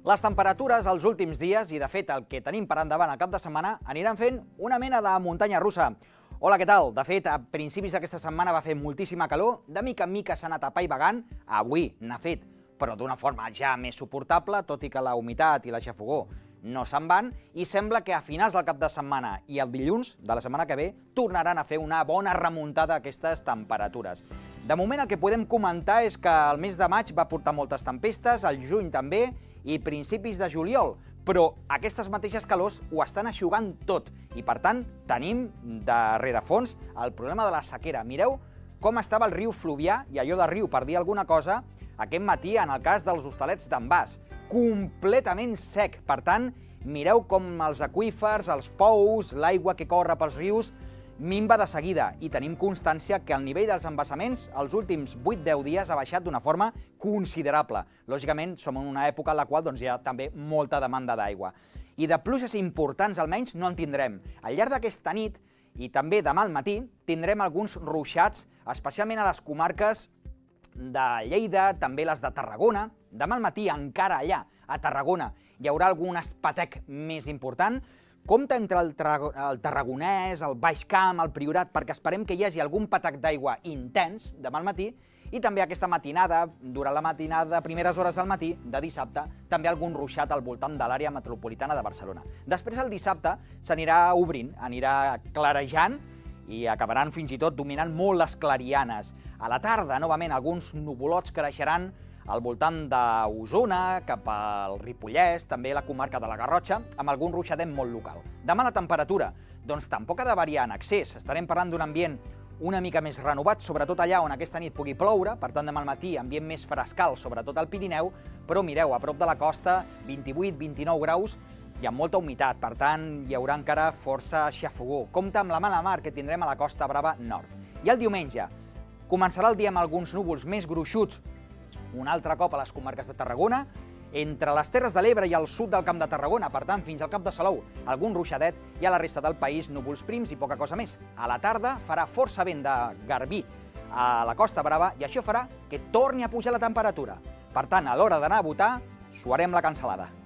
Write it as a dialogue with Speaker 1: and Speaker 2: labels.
Speaker 1: Les temperatures els últims dies, i de fet el que tenim per endavant al cap de setmana, aniran fent una mena de muntanya russa. Hola, què tal? De fet, a principis d'aquesta setmana va fer moltíssima calor, de mica en mica s'ha anat apaivagant, avui n'ha fet, però d'una forma ja més suportable, tot i que la humitat i la xafogor no se'n van, i sembla que a finals del cap de setmana i el dilluns de la setmana que ve tornaran a fer una bona remuntada d'aquestes temperatures. De moment el que podem comentar és que el mes de maig va portar moltes tempestes, el juny també, i principis de juliol, però aquestes mateixes calors ho estan eixugant tot i, per tant, tenim de rerefons el problema de la sequera. Mireu com estava el riu Fluvià, i allò de riu per dir alguna cosa, aquest matí en el cas dels Hostalets d'en Bas, completament sec. Per tant, mireu com els aqüífers, els pous, l'aigua que corre pels rius, minva de seguida, i tenim constància que el nivell dels embassaments els últims 8-10 dies ha baixat d'una forma considerable. Lògicament, som en una època en la qual hi ha també molta demanda d'aigua. I de pluges importants almenys no en tindrem. Al llarg d'aquesta nit, i també demà al matí, tindrem alguns ruixats, especialment a les comarques de Lleida, també les de Tarragona. Demà al matí, encara allà, a Tarragona, hi haurà algun espetec més important. Compte entre el Tarragonès, el Baix Camp, el Priorat, perquè esperem que hi hagi algun patec d'aigua intens demà al matí, i també aquesta matinada, durant la matinada, primeres hores del matí, de dissabte, també algun ruixat al voltant de l'àrea metropolitana de Barcelona. Després, el dissabte, s'anirà obrint, anirà clarejant i acabaran fins i tot dominant molt les clarianes. A la tarda, novament, alguns nuvolots creixeran al voltant d'Osona, cap al Ripollès, també la comarca de la Garrotxa, amb algun ruixadet molt local. Demà la temperatura, doncs tampoc ha de variar en excés. Estarem parlant d'un ambient una mica més renovat, sobretot allà on aquesta nit pugui ploure, per tant demà al matí ambient més frescal, sobretot al Pirineu, però mireu, a prop de la costa, 28-29 graus i amb molta humitat, per tant hi haurà encara força xafogor. Compte amb la mala mar que tindrem a la Costa Brava Nord. I el diumenge començarà el dia amb alguns núvols més gruixuts, un altre cop a les comarques de Tarragona, entre les Terres de l'Ebre i el sud del Camp de Tarragona, per tant, fins al Cap de Salou, algun ruixadet, i a la resta del país núvols prims i poca cosa més. A la tarda farà força vent de garbí a la Costa Brava i això farà que torni a pujar la temperatura. Per tant, a l'hora d'anar a votar, suarem la cansalada.